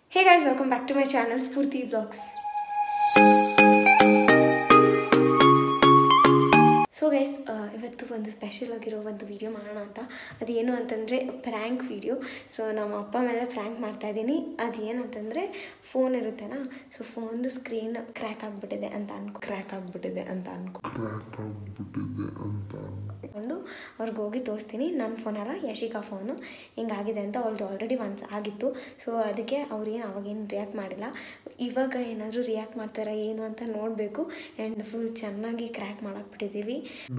Hey guys, welcome back to my channel Spurthi Vlogs. So guys ಇವತ್ತು ಒಂದು special ಆಗಿರೋ ಒಂದು ವಿಡಿಯೋ ಮಾಡೋಣ ಅಂತ. ಅದೇನು ಅಂತಂದರೆ ಪ್ರ್ಯಾಂಕ್ ವಿಡಿಯೋ. ಸೊ ನಮ್ಮ ಅಪ್ಪ ಮೇಲೆ ಪ್ರ್ಯಾಂಕ್ ಮಾಡ್ತಾಯಿದ್ದೀನಿ. ಅದೇನಂತಂದರೆ ಫೋನ್ ಇರುತ್ತಲ್ಲ, ಸೊ ಫೋನ್ದು ಸ್ಕ್ರೀನ್ ಕ್ರ್ಯಾಕ್ ಆಗಿಬಿಟ್ಟಿದೆ ಅಂತ ಅನ್ಕೊಂಡು ಅವ್ರಿಗೆ ಹೋಗಿ ತೋರಿಸ್ತೀನಿ. ನನ್ನ ಫೋನಲ್ಲ, ಯಶಿಕಾ ಫೋನು ಹಿಂಗಾಗಿದೆ ಅಂತ. ಅವ್ರದ್ದು ಆಲ್ರೆಡಿ ಒನ್ಸ್ ಆಗಿತ್ತು. ಸೊ ಅದಕ್ಕೆ ಅವ್ರೇನು ಅವಾಗೇನು ರಿಯಾಕ್ಟ್ ಮಾಡಿಲ್ಲ. ಇವಾಗ ಏನಾದರೂ ರಿಯಾಕ್ಟ್ ಮಾಡ್ತಾರಾ ಏನು ಅಂತ ನೋಡಬೇಕು. ಆ್ಯಂಡ್ ಫುಲ್ ಚೆನ್ನಾಗಿ ಕ್ರ್ಯಾಕ್ ಮಾಡಾಕ್ಬಿಟ್ಟಿದ್ದೀವಿ.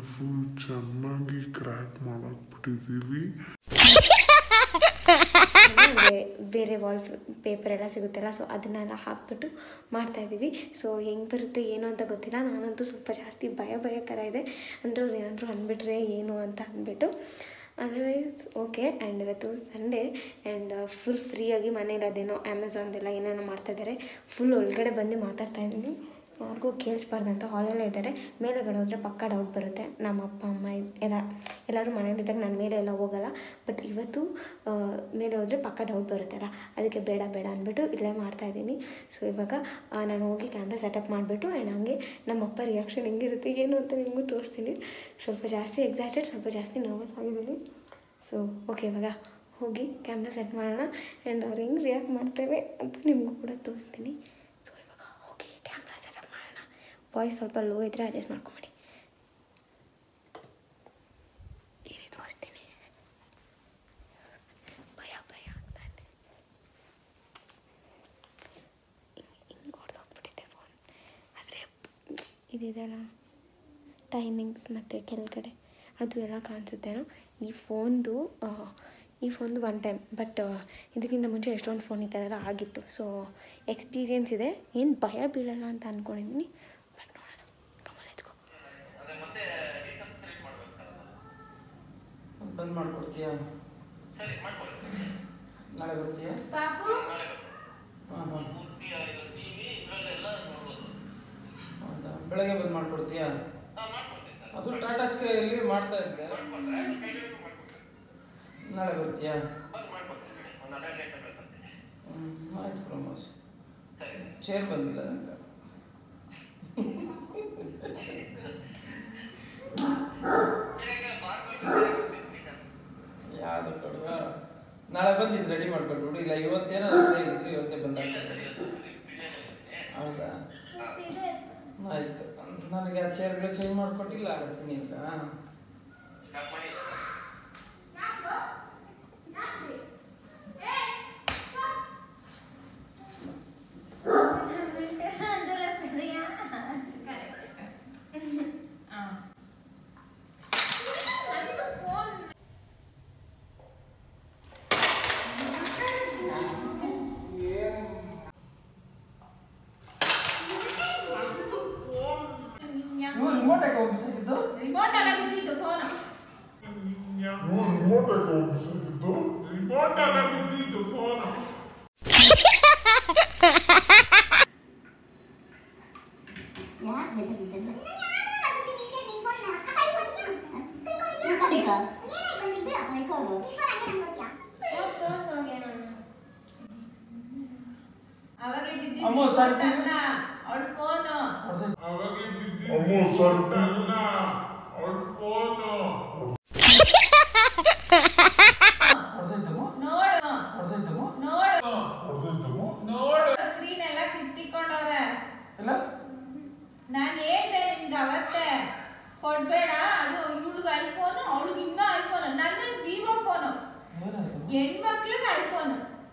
ಬೇರೆ ವಾಲ್ ಪೇಪರ್ ಎಲ್ಲ ಸಿಗುತ್ತಲ್ಲ, ಸೊ ಅದನ್ನೆಲ್ಲ ಹಾಕ್ಬಿಟ್ಟು ಮಾಡ್ತಾಯಿದ್ದೀವಿ. ಸೊ ಹೆಂಗೆ ಬರುತ್ತೆ ಏನು ಅಂತ ಗೊತ್ತಿಲ್ಲ. ನಾನಂತೂ ಸ್ವಲ್ಪ ಜಾಸ್ತಿ ಭಯ ಥರ ಇದೆ. ಅಂದರೆ ಅವ್ರು ಏನಾದರೂ ಅಂದ್ಬಿಟ್ರೆ ಏನು ಅಂತ ಅಂದ್ಬಿಟ್ಟು. Otherwise okay. ಆ್ಯಂಡ್ ಇವತ್ತು ಸಂಡೇ ಆ್ಯಂಡ್ ಫುಲ್ ಫ್ರೀಯಾಗಿ ಮನೇಲಿ ಅದೇನೋ ಅಮೆಝಾನ್ದೆಲ್ಲ ಏನೇನೋ ಮಾಡ್ತಾಯಿದ್ದಾರೆ. ಫುಲ್ ಒಳಗಡೆ ಬಂದು ಮಾತಾಡ್ತಾಯಿದ್ದೀನಿ. ಯಾರಿಗೂ ಕೇಳಿಸ್ಬಾರ್ದಂತ ಹಾಲಲ್ಲೇ ಇದ್ದಾರೆ. ಮೇಲೆಗಡೆ ಹೋದರೆ ಪಕ್ಕ ಡೌಟ್ ಬರುತ್ತೆ. ನಮ್ಮ ಅಪ್ಪ ಅಮ್ಮ ಎಲ್ಲರೂ ಮನೇಲಿದ್ದಾಗ ನನ್ನ ಮೇಲೆ ಎಲ್ಲ ಹೋಗಲ್ಲ. ಬಟ್ ಇವತ್ತು ಮೇಲೆ ಹೋದರೆ ಪಕ್ಕ ಡೌಟ್ ಬರುತ್ತಲ್ಲ, ಅದಕ್ಕೆ ಬೇಡ ಅಂದ್ಬಿಟ್ಟು ಇಲ್ಲೇ ಮಾಡ್ತಾಯಿದ್ದೀನಿ. ಸೊ ಇವಾಗ ನಾನು ಹೋಗಿ ಕ್ಯಾಮ್ರಾ ಸೆಟಪ್ ಮಾಡಿಬಿಟ್ಟು ಆ್ಯಂಡ್ ಹಂಗೆ ನಮ್ಮ ಅಪ್ಪ ರಿಯಾಕ್ಷನ್ ಹೆಂಗಿರುತ್ತೆ ಏನು ಅಂತ ನಿಮಗೂ ತೋರಿಸ್ತೀನಿ. ಸ್ವಲ್ಪ ಜಾಸ್ತಿ ಎಕ್ಸೈಟೆಡ್, ಸ್ವಲ್ಪ ಜಾಸ್ತಿ ನರ್ವಸ್ ಆಗಿದ್ದೀನಿ. ಸೊ ಓಕೆ, ಇವಾಗ ಹೋಗಿ ಕ್ಯಾಮ್ರಾ ಸೆಟ್ ಮಾಡೋಣ ಆ್ಯಂಡ್ ಅವ್ರು ಹೆಂಗೆ ರಿಯಾಕ್ಟ್ ಮಾಡ್ತೇವೆ ಅಂತ ನಿಮಗೂ ಕೂಡ ತೋರಿಸ್ತೀನಿ. ಸೊ ಇವಾಗ ಹೋಗಿ ಕ್ಯಾಮ್ರಾ ಸೆಟಪ್ ಮಾಡೋಣ. ವಾಯ್ಸ್ ಸ್ವಲ್ಪ ಲೋ ಇದ್ದರೆ ಅಡ್ಜಸ್ಟ್ ಮಾಡ್ಕೊಂಬಿಡಿ. ತೋರಿಸ್ತೀನಿ. ಭಯ ಆಗ್ತಾ ಇದೆ. ಹಿಂಗೆ ಹೊಡೆದೋಗ್ಬಿಟ್ಟಿದೆ ಫೋನ್. ಆದರೆ ಇದೆಲ್ಲ ಟೈಮಿಂಗ್ಸ್ ಮತ್ತು ಕೆಳಗಡೆ ಅದು ಎಲ್ಲ ಕಾಣಿಸುತ್ತೇನೋ. ಈ ಫೋನ್ದು ಒನ್ ಟೈಮ್, ಬಟ್ ಇದಕ್ಕಿಂತ ಮುಂಚೆ ಎಷ್ಟೊಂದು ಫೋನ್ ಈ ಥರ ಎಲ್ಲ ಆಗಿತ್ತು. ಸೊ ಎಕ್ಸ್ಪೀರಿಯೆನ್ಸ್ ಇದೆ. ಏನು ಭಯ ಬೀಳಲ್ಲ ಅಂತ ಅಂದ್ಕೊಂಡಿದ್ದೀನಿ. ಬಟ್ ನೋಡೋಣ. ಕಮಲೆತ್ಕೋ ಬಂದ್ ಮಾಡ್ಕೊಡ್ತೀಯಾ? ನಾಳೆ ಬರ್ತೀಯಾ? ಹೌದಾ, ಬೆಳಗ್ಗೆ ಬಂದು ಮಾಡ್ಕೊಡ್ತೀಯಾ? ಅದು ಟಾಟಾ ಸ್ಕೈಯಲ್ಲಿ ಮಾಡ್ತಾ ಇದ್ದೆ. ನಾಳೆ ಬರ್ತೀಯಾ? ಆಯ್ತು ಪ್ರಮೋಸ್. ಚೇರ್ ಬಂದಿಲ್ಲ ನನಗೆ. ಯಾವುದು ಕೊಡುವ? ನಾಳೆ ಬಂದಿದ್ದು ರೆಡಿ ಮಾಡ್ಕೊಟ್ಬಿಡು. ಇಲ್ಲ ಇವತ್ತೇನಾದ್ರು ಫ್ರೀ ಆಗಿದ್ರು ಇವತ್ತೇ ಬಂದಾಗ. ಹೌದಾ, ಆಯ್ತು. ನನಗೆ ಆ ಚೇರ್ಗಳು ಚೇಂಜ್ ಮಾಡಿಕೊಟ್ಟಿಲ್ಲ, ಆಡ್ತೀನಿ ಈಗ. ಸ್ಕ್ರೀನ್ ಎಲ್ಲ ಕಿತ್ತಿಕೊಂಡವ್ರೆ. ನಾನು ಹೇಳ್ದೆ ನಿನ್ಗೆ ಅವತ್ತೇ ಕೊಡ್ಬೇಡ, ಅದು ಇವಳಿಗೆ ಐಫೋನು, ಅವಳಿಗೆ ಇನ್ನೂ ಐಫೋನು, ನನ್ನ ವಿವೋ ಫೋನು, ಹೆಣ್ಮಕ್ಳಿಗೆ ಐಫೋನು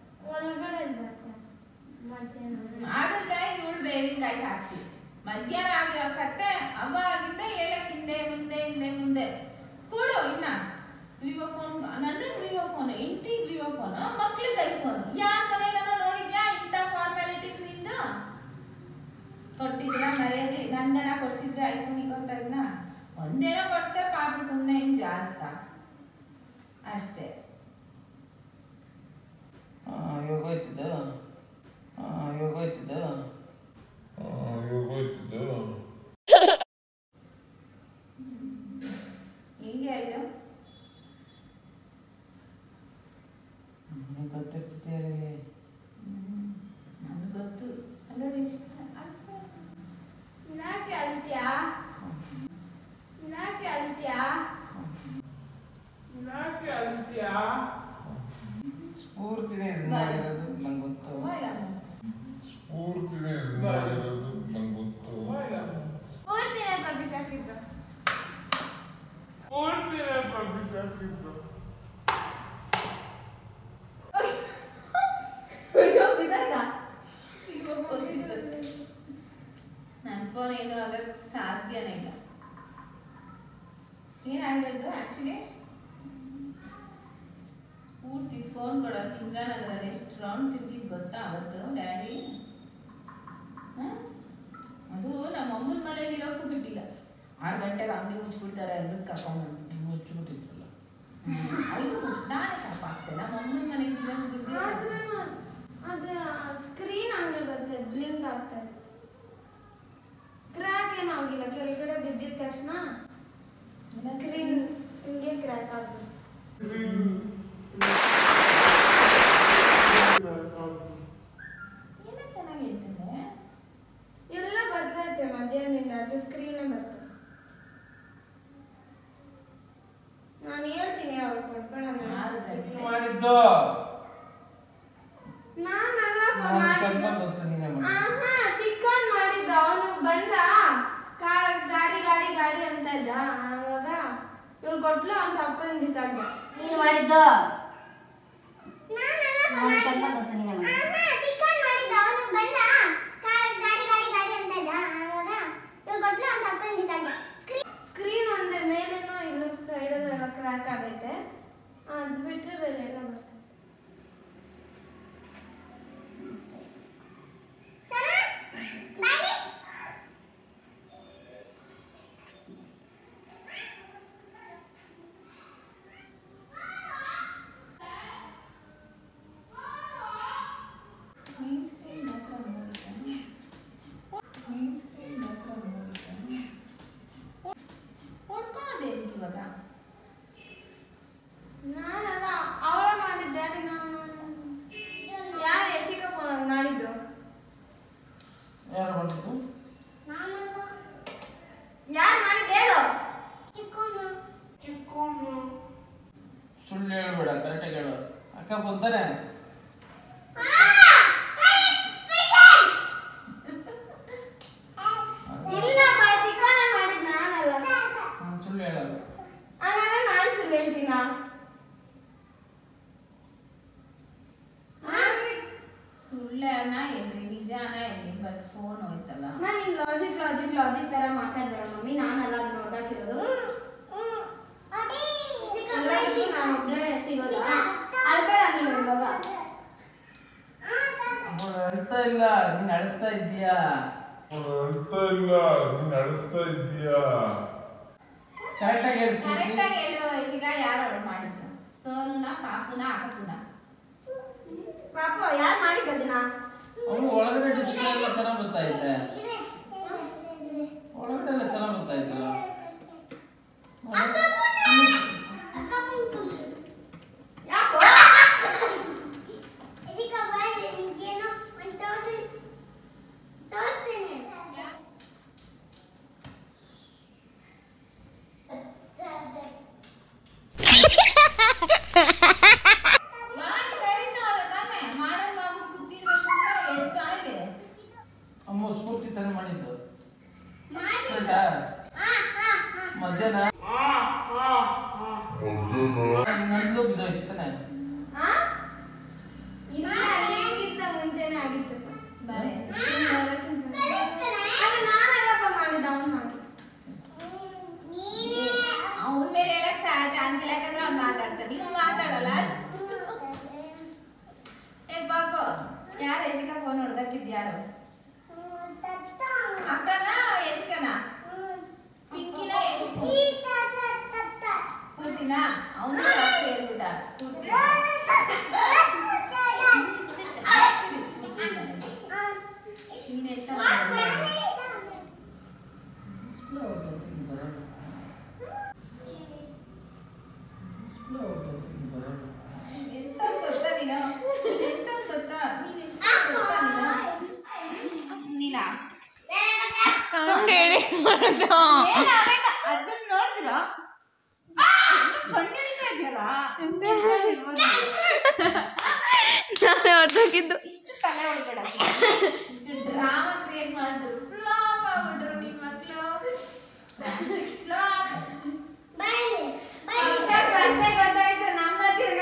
ಆಗುತ್ತೆ. ಇವಳು ಬೇವಿನಕಾಯಿ ಸಾಕ್ಷಿ. ಮಧ್ಯಾಹ್ನ ಆಗಿರೋ ಕತ್ತೆ ಅವಾಗಿಂದ ಹೇಳಕ್ ಹಿಂದೆ ಕೊಡು. ಇನ್ನ ವಿವೋ ಫೋನ್, ನನಗೆ ವಿವೋ ಫೋನು, ಹೆಂಡತಿಗೆ ವಿವೋ ಫೋನು, ಮಕ್ಳಿಗೆ ಐಫೋನು. ಯಾರ ಮನೆಯಲ್ಲ ನೋಡಿದ್ಯಾ ಇಂಥ ಫಾರ್ಮ್ಯಾಲಿಟೀಸ್ ನಿಂದ? ಕೊಟ್ಟಿದ್ರ ಮರ್ಯಾದೆ ನನ್ಗನ ಕೊಡ್ಸಿದ್ರೆ ಐಫೋನಿಗೆ ಅಂತ ಇದನ್ನ ಒಂದೇನೋ ಕೊಡ್ಸ್ತಾರೆ ಪಾಪ, ಸುಮ್ಮನೆ ಹಿಂಗೆ ಜಾಸ್ತ ಅಷ್ಟೇ. ಯೋಗೋಯ್ತಿದ್ದ ಹಿಂಗೆ ಆಯ್ತು. ಗೊತ್ತಿರ್ತದೆ ಹೇಳಿದೆ. ಫೋನ್ ಏನು ಆಗಕ್ಕೆ ಸಾಧ್ಯನೇ ಇಲ್ಲ. ಏನಾಗಿರೋದು ಆ್ಯಕ್ಚುಲಿ ಪೂರ್ತಿ ಫೋನ್ ಕೊಡೋಕೆ ಇಂದ್ರಾನಗರಲ್ಲಿ ಎಷ್ಟು ರೌಂಡ್ ತಿರುಗಿದ್ದು ಗೊತ್ತಾ ಅವತ್ತು ಡ್ಯಾಡಿ? ಅದು ನಮ್ಮ ಅಮ್ಮನ ಮನೇಲಿ ಇರೋಕ್ಕೂ ಬಿಟ್ಟಿಲ್ಲ. 6 ಗಂಟೆಗೆ ಅಂಗಡಿ ಮುಚ್ಚಿಬಿಡ್ತಾರೆ ಅಂದ್ಬಿಟ್ಟು ಕರ್ಕೊಂಡ್ಬಂದು ಮುಚ್ಚಿಬಿಟ್ಟಿದ್ರಲ್ಲ. ಅಲ್ಲಿಗೂ ನಾನೇ ಶಾಪ್ ಆಗ್ತೇನೆ. ನಮ್ಮ ಅಮ್ಮನ ಮನೆಗೆ ಇರೋದು ಅದು ಸ್ಕ್ರೀನ್ ಹಂಗೆ ಬರ್ತದೆ, ಬ್ಲಿಂಕ್ ಆಗ್ತದೆ. ಕ್ರ್ಯಾಕ್ ಏನೂ ಆಗಿಲ್ಲ, ಕೆಳಗಡೆ ಬಿದ್ದಿದ ತಕ್ಷಣ ಸ್ಕ್ರೀನ್ ಹಿಂಗೆ ಕ್ರ್ಯಾಕ್ ಆಗ್ತದೆ. ಏನೋ ಚೆನ್ನಾಗಿ ಇರ್ತದೆ, ಎಲ್ಲ ಬರ್ತಾ ಇರ್ತದೆ ಮಧ್ಯಾಹ್ನದಿಂದ, ಅದು ಸ್ಕ್ರೀನೇ ಬರ್ತದೆ. ನಾನು ಹೇಳ್ತೀನಿ ಅವ್ರು ಕೊಡ್ಕೊಳ್ಳೋಣ. 6 ಗಂಟೆ ಮಾಡಿದ್ದು ಚಿಕ್ಕವನ್ ಮಾಡಿದ್ದ. ಅವನು ಬಂದ ಕಾರ್ ಗಾಡಿ ಗಾಡಿ ಗಾಡಿ ಅಂತ ಇದ್ದ. ಆವಾಗ ಇವ್ಳು ಕೊಟ್ಲು, ಅವ್ನ ತಪ್ಪನ್ ಬಿಸಾಕ್ದ. ನೀನು ಮಾಡಿದ್ದು ಸ್ಕ್ರೀನ್ ಒಂದೇ, ಮೇಲೇನೋ ಇಲ್ಲ ಸೈಡಲ್ಲೆಲ್ಲ ಕ್ರ್ಯಾಕ್ ಆಗೈತೆ. ಅದು ಬಿಟ್ರೆ ಬೇರೆ ಎಲ್ಲ ಬರ್ತದೆ. ಇವಾಗ ನಾನಲ್ಲ, ಅವಳ ಮಾಡಿದ್ದ ಡ್ಯಾಡಿ. ನಾನು ಯಾರು ಯಶಿಕ ಫೋನ್ ಮಾಡಿದ್ದು? ಯಾರು ಮಾಡಿದ್ದು? ಯಾರು ಮಾಡಿದ್ದು ಹೇಳು. ಸುಳ್ಳು ಹೇಳ್ಬೇಡ, ಕರೆಕ್ಟಾಗಿ ಹೇಳು. ಅಕ್ಕ ಬಂದಾನೆ? ಇಲ್ಲಪ್ಪ, ಚಿಕ್ಕವನೇ ಮಾಡಿದ್ದು, ನಾನಲ್ಲ. ಸುಳ್ಳು ಹೇಳಲ್ಲ. ಹಾಗಾದ್ರೆ ನಾನು ಸುಳ್ಳು ಹೇಳ್ತೀನ? ಸುಳ್ಳನ ಹೇಳ್ರಿ, ನಿಜಾನ ಹೇಳ್ರಿ, ಬಟ್ ಫೋನ್ ಹೋಯ್ತಲ್ಲ. ನೀನು ಲಾಜಿಕ್ ತರ ಮಾತಾಡ್ಬೇಡ ಮಮ್ಮಿ. ನಾನಲ್ಲ ಅದು ನೋಡಾಕಿರೋದು. ನಾನು ಒಬ್ಬನೇ ಸಿಗೋದಾ? ಅಲ್ಬೇಡ ನೀನು ಇವಾಗ. ಅರ್ಥ ಇಲ್ಲ, ನೀನ್ ಅಳಿಸ್ತಾ ಇದ್ದೀಯಾ? ಕರೆಕ್ಟಾಗಿ ಹೇಳು ಈಗ. ಯಾರು ಆರ್ಡರ್ ಮಾಡಿದ್ದು? ಸೋನುನ, ಪಾಪುನ, ಅಕ್ಕಪುನ? ಪಾಪ ಯಾರು ಮಾಡಿದ್ದನ್ನ? ಅವನು ಒಳಗಡೆ ಡಿಸ್ಪ್ಲೇ ಎಲ್ಲ ಚೆನ್ನಾಗಿ ಗೊತ್ತಾಯ್ತೆ. ಒಳಗಡೆ ಎಲ್ಲ ಚೆನ್ನಾಗಿ ಗೊತ್ತಾಯ್ತಲ್ಲ. ಯಾಕೋ ಅಮ್ಮ ಸ್ಫೂರ್ತಿ ತಾನೇ ಮಾಡಿದ್ದು. ಮಧ್ಯಾಹ್ನ ನಂದು ಬಿದ್ದೋಯ್ತಾನೆ. ಇದಕ್ಕಿಂತ ಮುಂಚೆನೆ ಆಗಿತ್ತು. ನಾನಲ್ಲಪ್ಪ ಮಾಡಿದ್ದ, ಅವನು ಮಾಡಿ. ಅವನ ಮೇಲೆ ಹೇಳಕ್ ಚಾನ್ಸ್ ಇಲ್ಲ, ಯಾಕಂದ್ರೆ ಅವ್ನು ಮಾತಾಡ್ತಾನೆ, ನೀವು ಮಾತಾಡಲ್ಲ. ಏ ಪಾಪು, ಯಾರು ಯಶಿಕಾ ಫೋನ್ ಹೊಡೆದಕ್ಕಿದ್ಯಾರು? ಅಕ್ಕನ ಯಶಿಕನ? ಪಿಂಕಿನ ಪೂರ್ತಿನ? ಅವನು ಹೇಳ್ಬಿಟ್ಟ ಎಂತ ಗೊತ್ತಾ ನೀನು? ಎಂತ ಗೊತ್ತಾ ನೀನಾ? ಹೇಳಿ ಅದನ್ನ ನೋಡಿದ್ರ ಕಂಡಿಡಿತಾ ಇದೆಯಲ್ಲ, ನಾನೇ ಹೊಡೆದೋಗಿದ್ದು. ಇಷ್ಟು ತಲೆ ಹೊಡ್ಬೇಡ, ಇಷ್ಟು ಡ್ರಾಮಾ ಕ್ರಿಯೇಟ್ ಮಾಡಿದ್ರು. ಫ್ಲಾಪ್ ಆಗ್ಬಿಟ್ರು ನಿಮ್ಮ ಮಕ್ಕಳು. ಫ್ಲಾಪ್ ಗೊತ್ತಾಯ್ತು. ನಮ್ಮ ತಿರ್ಗಾ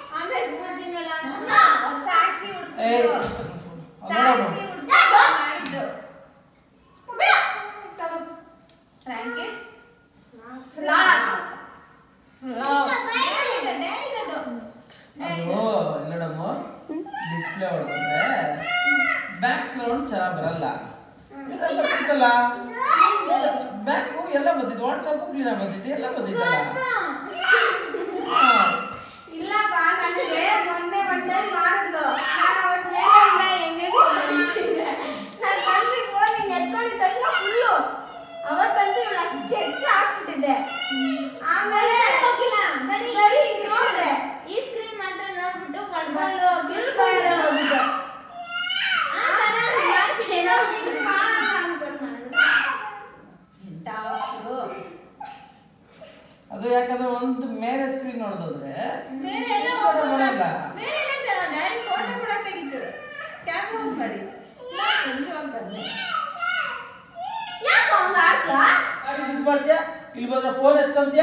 ಆಮೇಲೆ ಸಾಕ್ಷಿ ಹುಡುಕಿದ್ರು, ಸಾಕ್ಷಿ ಹುಡುಕಿದ್ರು ಮಾಡಿದ್ರು. ಡಿಸ್ಪ್ಲೇ ಹೊಡೆದ್ರೆ ಬ್ಯಾಕ್ ಗ್ರೌಂಡ್ ಚೆನ್ನಾಗಿ ಬರಲ್ಲ. ಬರ್ತಿತ್ತಲ್ಲ ಬ್ಯಾಕು ಎಲ್ಲ ಬಂದಿತ್ತು, ವಾಟ್ಸಪ್ ಕ್ಲೀನ್ ಬಂದಿತ್ತು, ಎಲ್ಲ ಬಂದಿತ್ತಲ್ಲ. ಇಲ್ಲಪ್ಪ ನನಗೆ ಮೊನ್ನೆ ಟೈಮ್ ಮಾಡಿದ್ಲು, ನಾನು ಅವತ್ತು ಮೇಲಿಂದ ಹೆಂಗೆ ನಾನು ಮನಸ್ಸಿಗೆ ಫೋನ್ ಹಿಂಗೆ ಎತ್ಕೊಂಡಿದ್ದ ತಕ್ಷಣ ಫುಲ್ಲು ಅವತ್ತಂತೂ ಇವಳು ಅಚ್ಚೆ ಹೆಚ್ಚು ಹಾಕ್ಬಿಟ್ಟಿದ್ದೆ. ಆಮೇಲೆ ಹೋಗಿಲ್ಲ, ಬರೀ ನೋಡಿದೆ ಈ ಸ್ಕ್ರೀನ್ ಮಾತ್ರ ನೋಡ್ಬಿಟ್ಟು ಕಳ್ಕೊಂಡು ಗಿಳ್ಕೊಂಡು ಹೋಗಿದ್ದೆ. ಅದು ಯಾಕಂದ್ರೆ ಒಂದು ಮೇಲೆ ಸ್ಕ್ರೀನ್ ನೋಡಿದ್ರೆ ಬೇರೆ ಎಲ್ಲ ಬರಲ್ಲ. ಬೇರೆ ಎಲ್ಲ ಡ್ಯಾಡಿ ಫೋಟೋ ಕೂಡ ತೆಗಿತು, ಕ್ಯಾಮ್ರಾ ಆನ್ ಮಾಡಿ ಸಂಜೆವಾಗಿ ಬಂದೆ. ಯಾಕೆ ಹಂಗ ಆಡ್ಲಾ ಇದು ಮಾಡ್ತೀಯ, ಇಲ್ಲಿ ಬಂದ್ರೆ ಫೋನ್ ಎತ್ಕೊಂತೀಯ.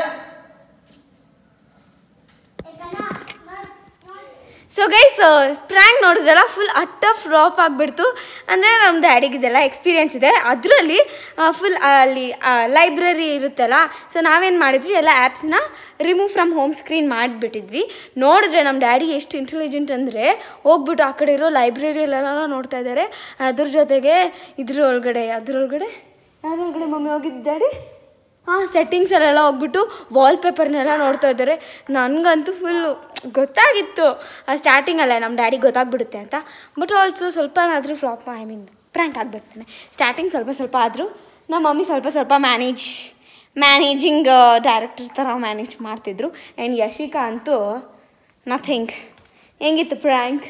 ಸೊ ಗೈಸ್ ಪ್ರ್ಯಾಂಕ್ ನೋಡಿದ್ರಲ್ಲ ಫುಲ್ ಫ್ಲಾಪ್ ಆಗಿಬಿಡ್ತು. ಅಂದರೆ ನಮ್ಮ ಡ್ಯಾಡಿಗೆ ಇದೆಲ್ಲ ಎಕ್ಸ್ಪೀರಿಯೆನ್ಸ್ ಇದೆ. ಅದರಲ್ಲಿ ಫುಲ್ ಅಲ್ಲಿ ಲೈಬ್ರರಿ ಇರುತ್ತಲ್ಲ, ಸೊ ನಾವೇನು ಮಾಡಿದ್ವಿ ಎಲ್ಲ ಆ್ಯಪ್ಸ್ನ ರಿಮೂವ್ ಫ್ರಮ್ ಹೋಮ್ ಸ್ಕ್ರೀನ್ ಮಾಡಿಬಿಟ್ಟಿದ್ವಿ. ನೋಡಿದ್ರೆ ನಮ್ಮ ಡ್ಯಾಡಿ ಎಷ್ಟು ಇಂಟೆಲಿಜೆಂಟ್ ಅಂದರೆ ಹೋಗ್ಬಿಟ್ಟು ಆ ಕಡೆ ಇರೋ ಲೈಬ್ರರಿಯಲ್ಲೆಲ್ಲ ನೋಡ್ತಾ ಇದ್ದಾರೆ. ಅದ್ರ ಜೊತೆಗೆ ಅದ್ರೊಳಗಡೆ ಯಾವ್ದ್ರೊಳಗಡೆ ಮಮ್ಮಿ ಹೋಗಿದ್ದು ಡ್ಯಾಡಿ? ಸೆಟ್ಟಿಂಗ್ಸಲ್ಲೆಲ್ಲ ಹೋಗ್ಬಿಟ್ಟು ವಾಲ್ಪೇಪರ್ನೆಲ್ಲ ನೋಡ್ತಾ ಇದ್ದಾರೆ. ನನಗಂತೂ ಫುಲ್ಲು ಗೊತ್ತಾಗಿತ್ತು ಸ್ಟಾರ್ಟಿಂಗಲ್ಲೇ ನಮ್ಮ ಡ್ಯಾಡಿಗೆ ಗೊತ್ತಾಗ್ಬಿಡುತ್ತೆ ಅಂತ. ಬಟ್ ಆಲ್ಸೋ ಸ್ವಲ್ಪನಾದರೂ ಫ್ಲಾಪ್ ಪ್ರ್ಯಾಂಕ್ ಆಗ್ಬೇಕು ತಾನೆ. ಸ್ಟಾರ್ಟಿಂಗ್ ಸ್ವಲ್ಪ ಆದರೂ ನಮ್ಮ ಮಮ್ಮಿ ಸ್ವಲ್ಪ ಮ್ಯಾನೇಜಿಂಗ್ ಡೈರೆಕ್ಟರ್ ಥರ ಮ್ಯಾನೇಜ್ ಮಾಡ್ತಿದ್ರು. ಆ್ಯಂಡ್ ಯಶಿಕಾ ಅಂತೂ ನಥಿಂಗ್. ಹೆಂಗಿತ್ತು ಪ್ರ್ಯಾಂಕ್?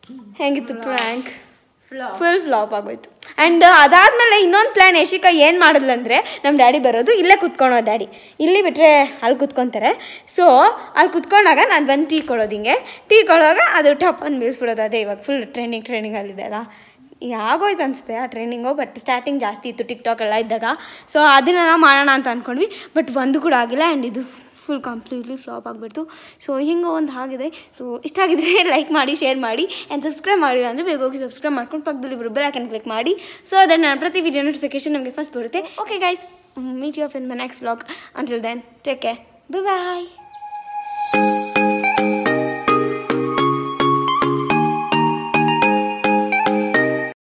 ಫುಲ್ ಫ್ಲಾಪ್ ಆಗೋಯ್ತು. ಆ್ಯಂಡ್ ಅದಾದಮೇಲೆ ಇನ್ನೊಂದು ಪ್ಲ್ಯಾನ್ ಯಶಿಕಾ ಏನು ಮಾಡಿದ್ಲಂದರೆ, ನಮ್ಮ ಡ್ಯಾಡಿ ಬರೋದು ಇಲ್ಲೇ ಕುತ್ಕೊಳೋ, ಡ್ಯಾಡಿ ಇಲ್ಲಿ ಬಿಟ್ಟರೆ ಅಲ್ಲಿ ಕುತ್ಕೊತಾರೆ. ಸೊ ಅಲ್ಲಿ ಕುತ್ಕೊಂಡಾಗ ನಾನು ಬಂದು ಟೀ ಕೊಡೋದು, ಹಿಂಗೆ ಟೀ ಕೊಡುವಾಗ ಅದು ಟಪ್ ಅಂತ ಬೀಳಿಸ್ಬಿಡೋದು. ಅದೇ ಇವಾಗ ಫುಲ್ ಟ್ರೆಂಡಿಂಗಲ್ಲಿದೆ ಅಲ್ಲ, ಆಗೋಯ್ತು ಅನಿಸುತ್ತೆ ಆ ಟ್ರೆಂಡಿಂಗು. ಬಟ್ ಸ್ಟಾರ್ಟಿಂಗ್ ಜಾಸ್ತಿ ಇತ್ತು ಟಿಕ್ಟಾಕ್ ಎಲ್ಲ ಇದ್ದಾಗ. ಸೊ ಅದನ್ನೆಲ್ಲ ಮಾಡೋಣ ಅಂತ ಅಂದ್ಕೊಂಡ್ವಿ, ಬಟ್ ಒಂದು ಕೂಡ ಆಗಿಲ್ಲ. ಆ್ಯಂಡ್ ಇದು ಫುಲ್ ಕಂಪ್ಲೀಟ್ಲಿ ಫ್ಲಾಪ್ ಆಗಿಬಿಡ್ತು. ಸೊ ಹಿಂಗೆ ಒಂದು ಆಗಿದೆ. ಸೊ ಇಷ್ಟ ಆಗಿದ್ರೆ ಲೈಕ್ ಮಾಡಿ, ಶೇರ್ ಮಾಡಿ ಆ್ಯಂಡ್ ಸಬ್ಸ್ಕ್ರೈಬ್ ಮಾಡಿಲ್ಲ ಅಂದರೆ ಬೇಗ ಹೋಗಿ ಸಬ್ಸ್ಕ್ರೈಬ್ ಮಾಡ್ಕೊಂಡು ಪಕ್ಕದಲ್ಲಿ ಬೆಲ್ ಐಕಾನ್ ಕ್ಲಿಕ್ ಮಾಡಿ. ಸೊ ಅದನ್ನು ನಾನು ಪ್ರತಿ ವಿಡಿಯೋ ನೋಟಿಫಿಕೇಶನ್ ನಮಗೆ ಫಸ್ಟ್ ಬರುತ್ತೆ. Okay guys, meet you up in my next vlog. Until then take care, bye.